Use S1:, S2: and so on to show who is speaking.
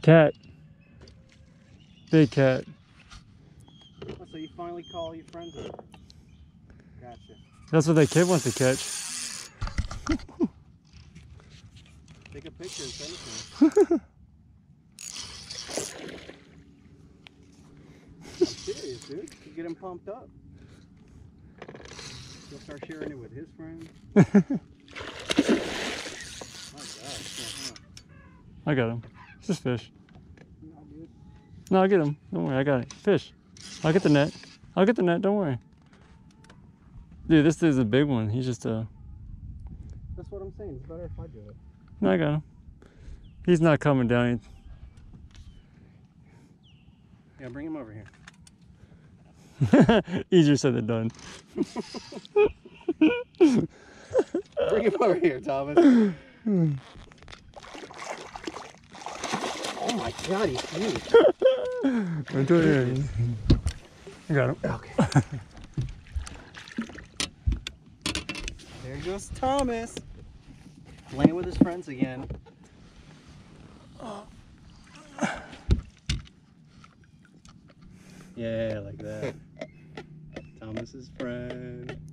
S1: Cat. Big cat.
S2: Oh, so you finally call your friends over. Gotcha.
S1: That's what that kid wants to catch.
S2: Take a picture and send it to me. I'm serious, dude. You get him pumped up. He'll start sharing it with his friends. My gosh.
S1: I got him. It's just fish.
S2: No, dude.
S1: No, I'll get him. Don't worry, I got it. Fish. I'll get the net. I'll get the net, don't worry. Dude, this dude's a big one. He's just
S2: That's what I'm saying. It's better if I do it.
S1: No, I got him. He's not coming down.
S2: Yeah, bring him over here.
S1: Easier said than done.
S2: Bring him over here, Thomas. Oh my god, he's huge.
S1: Right there. I got him.
S2: Okay. There goes Thomas. Playing with his friends again. Yeah, like that. Thomas's friend.